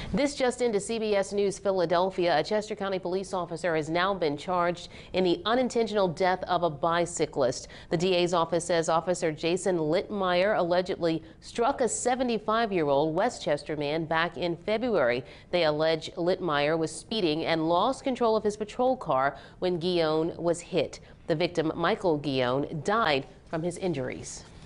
This just into CBS News Philadelphia. A Chester County police officer has now been charged in the unintentional death of a bicyclist. The DA's office says Officer Jason Listmeier allegedly struck a 75-year-old Westchester man back in February. They allege Listmeier was speeding and lost control of his patrol car when Ghione was hit. The victim, Michael Ghione, died from his injuries.